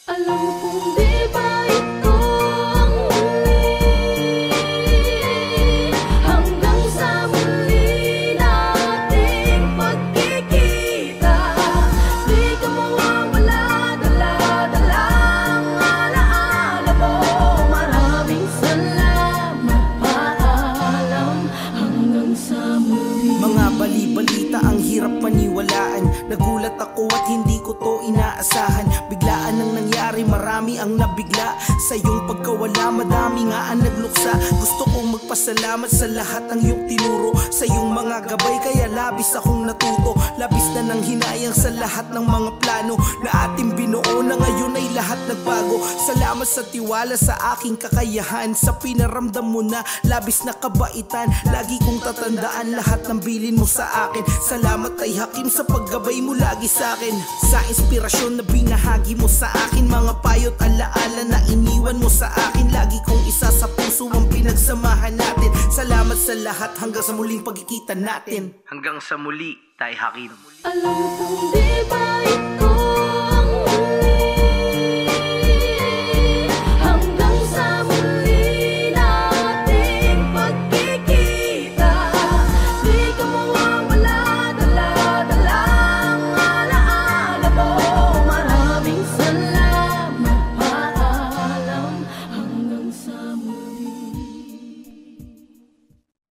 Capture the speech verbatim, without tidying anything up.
Alam kong di ba ito ang huli, hanggang sa muli nating pagkikita. Di ka mawawala, dala-dala ang alaala mo. Maraming salamat, paalam, hanggang sa muli. Mga bali-balita ang hirap paniwalaan. Nagulat ako at hindi ko to inaasahan. Biglaan ang nangyari, marami ang nabigla. Sa iyong pagkawala, madami nga ang nagluksa. Gusto kong magpasalamat sa lahat ng iyong tinuro. Sa iyong mga gabay, kaya labis akong natuto. Labis na nang hinayang sa lahat ng mga plano na ating binuo, na ngayon ay lahat nagbago. Salamat sa tiwala sa aking kakayahan, sa pinaramdam mo na labis na kabaitan. Lagi kong tatandaan lahat ng bilin mo sa akin. Salamat ay Hakim sa paggabay mo lagi sa akin. Sa inspirasyon na binahagi mo sa akin, mga payo't alaala na iniwan mo sa akin. Lagi kong isa sa puso ang pinagsamahan natin. Salamat sa lahat, hanggang sa muling pagkikita natin. Hanggang sa muli, Tay Hakim. Alam kong di ba